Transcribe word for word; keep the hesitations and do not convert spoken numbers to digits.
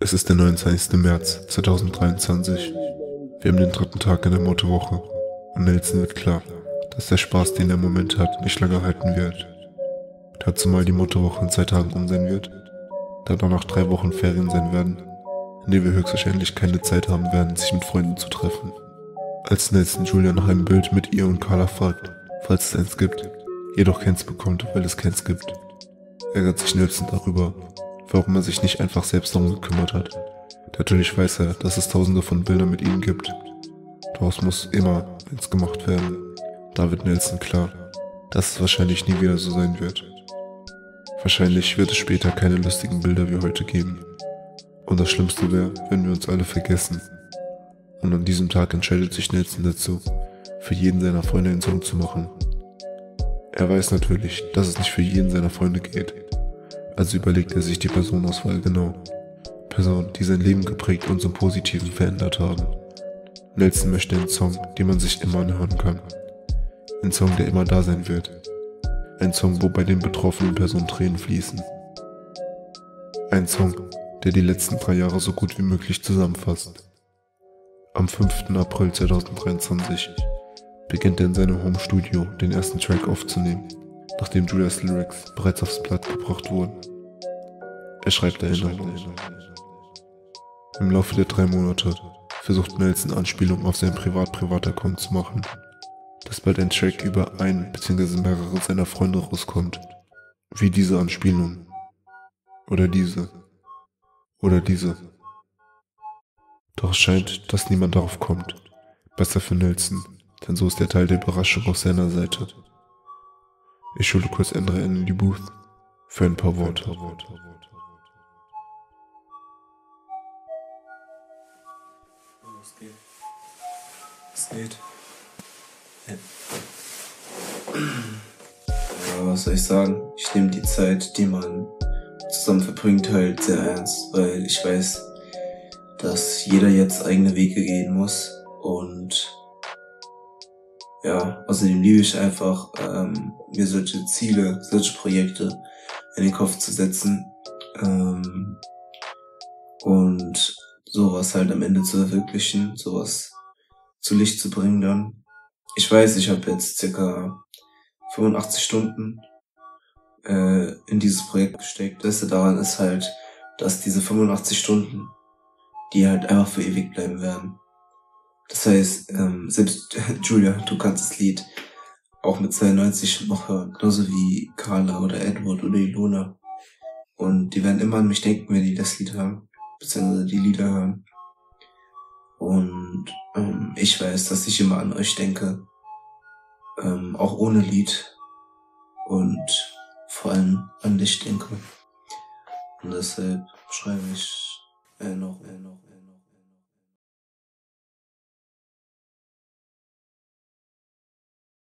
Es ist der neunundzwanzigste März zweitausenddreiundzwanzig. Wir haben den dritten Tag in der Mottowoche und Nelson wird klar, dass der Spaß, den er im Moment hat, nicht lange halten wird. Da zumal die Mottowoche in zwei Tagen um sein wird, da danach drei Wochen Ferien sein werden, in denen wir höchstwahrscheinlich keine Zeit haben werden, sich mit Freunden zu treffen. Als Nelson Julia nach einem Bild mit ihr und Carla fragt, falls es eins gibt, jedoch keins bekommt, weil es keins gibt, ärgert sich Nelson darüber, warum er sich nicht einfach selbst darum gekümmert hat. Natürlich weiß er, dass es tausende von Bildern mit ihm gibt. Daraus muss immer eins gemacht werden. Da wird Nelson klar, dass es wahrscheinlich nie wieder so sein wird. Wahrscheinlich wird es später keine lustigen Bilder wie heute geben. Und das Schlimmste wäre, wenn wir uns alle vergessen. Und an diesem Tag entscheidet sich Nelson dazu, für jeden seiner Freunde einen Song zu machen. Er weiß natürlich, dass es nicht für jeden seiner Freunde geht. Also überlegt er sich die Personenauswahl genau. Personen, die sein Leben geprägt und zum Positiven verändert haben. Nelson möchte einen Song, den man sich immer anhören kann. Ein Song, der immer da sein wird. Ein Song, wo bei den betroffenen Personen Tränen fließen. Ein Song, der die letzten drei Jahre so gut wie möglich zusammenfasst. Am fünften April zweitausenddreiundzwanzig beginnt er in seinem Home-Studio den ersten Track aufzunehmen, nachdem Julias Lyrics bereits aufs Blatt gebracht wurden. Er schreibt Erinnerungen. Im Laufe der drei Monate versucht Nelson Anspielungen auf seinen Privat-Privat-Account zu machen, dass bald ein Track über ein bzw. mehrere seiner Freunde rauskommt, wie diese Anspielung. Oder diese. Oder diese. Doch es scheint, dass niemand darauf kommt. Besser für Nelson, denn so ist der Teil der Überraschung auf seiner Seite. Ich schulde kurz Endre in die Booth für ein paar Worte. Was geht? Was geht? Ja. Ja, was soll ich sagen? Ich nehme die Zeit, die man zusammen verbringt, halt sehr ernst, weil ich weiß, dass jeder jetzt eigene Wege gehen muss und ja, außerdem liebe ich einfach, ähm, mir solche Ziele, solche Projekte in den Kopf zu setzen ähm, und sowas halt am Ende zu verwirklichen, sowas zu Licht zu bringen dann. Ich weiß, ich habe jetzt circa fünfundachtzig Stunden äh, in dieses Projekt gesteckt. Das Beste daran ist halt, dass diese fünfundachtzig Stunden, die halt einfach für ewig bleiben werden. Das heißt, ähm, selbst Julia, du kannst das Lied auch mit zweiundneunzig noch hören, genauso wie Carla oder Edward oder Ilona. Und die werden immer an mich denken, wenn die das Lied hören, beziehungsweise die Lieder hören. Und ähm, ich weiß, dass ich immer an euch denke, ähm, auch ohne Lied und vor allem an dich denke. Und deshalb schreibe ich äh, noch, äh, noch, äh, noch.